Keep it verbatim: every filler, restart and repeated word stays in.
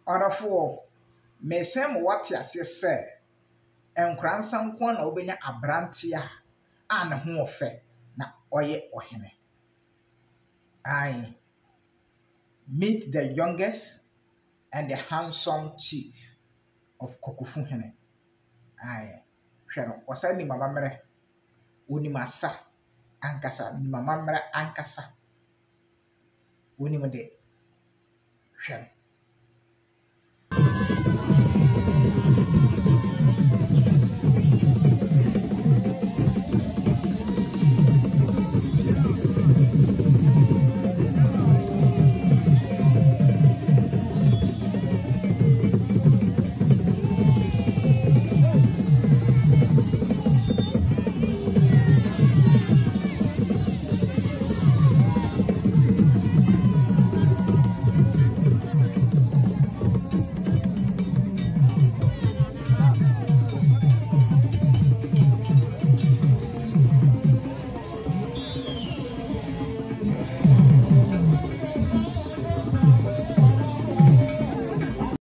Ɔdɔfoɔ, mesan mu wate ase sɛ nkoranza nko na wobɛnya aberanteɛ a ne ho wɔ fɛ na ɔyɛ ɔhene. Aye. Meet the youngest and the handsome chief of kokofu hene. Aye. Hwɛ no, ɔsan nim amammerɛ. Onim asa ankasa, nim amammerɛ ankasa. Onim de. Hwɛ no.